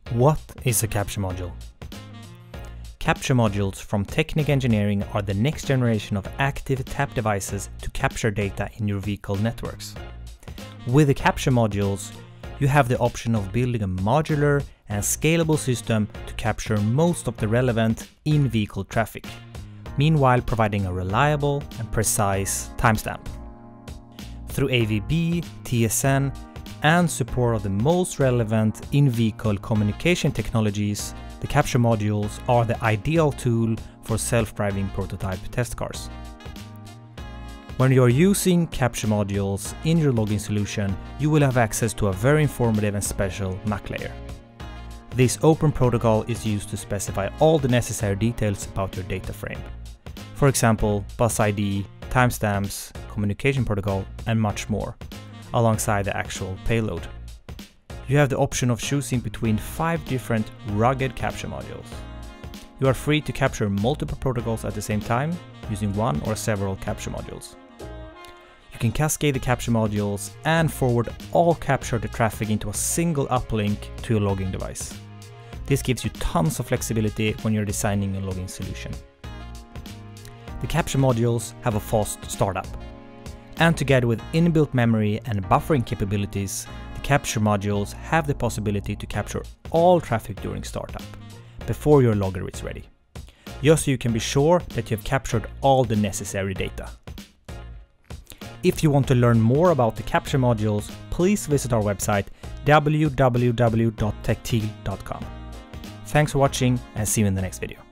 What is a capture module? Capture modules from Technica Engineering are the next generation of active tap devices to capture data in your vehicle networks. With the capture modules, you have the option of building a modular and scalable system to capture most of the relevant in-vehicle traffic, meanwhile providing a reliable and precise timestamp. Through AVB, TSN, and support of the most relevant in-vehicle communication technologies, the capture modules are the ideal tool for self-driving prototype test cars. When you are using capture modules in your logging solution, you will have access to a very informative and special MAC layer. This open protocol is used to specify all the necessary details about your data frame. For example, bus ID, timestamps, communication protocol, and much more, alongside the actual payload. You have the option of choosing between 5 different rugged capture modules. You are free to capture multiple protocols at the same time using one or several capture modules. You can cascade the capture modules and forward all captured traffic into a single uplink to your logging device. This gives you tons of flexibility when you're designing a logging solution. The capture modules have a fast startup, and together with inbuilt memory and buffering capabilities, the capture modules have the possibility to capture all traffic during startup, before your logger is ready, just so you can be sure that you have captured all the necessary data. If you want to learn more about the capture modules, please visit our website www.techteal.com. Thanks for watching and see you in the next video.